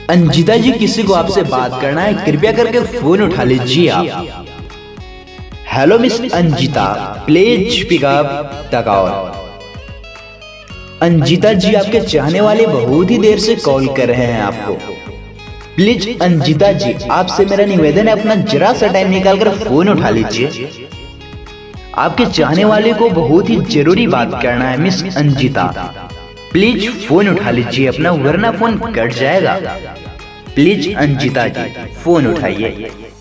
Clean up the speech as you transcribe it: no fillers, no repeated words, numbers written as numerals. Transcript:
अंजिता जी, किसी को आपसे बात करना है, कृपया करके फोन उठा लीजिए आप। Hello miss Anjita, please pick up the call. Anjita ji, आपके चाहने वाले बहुत ही देर से कॉल कर रहे हैं आपको। प्लीज अंजिता जी, आपसे मेरा निवेदन है, अपना जरा सा टाइम निकालकर फोन उठा लीजिए। आपके चाहने वाले को बहुत ही जरूरी बात करना है मिस अंजिता। प्लीज फोन उठा लीजिए अपना, वरना फोन कट जाएगा। प्लीज अंजिता जी, फोन उठाइए।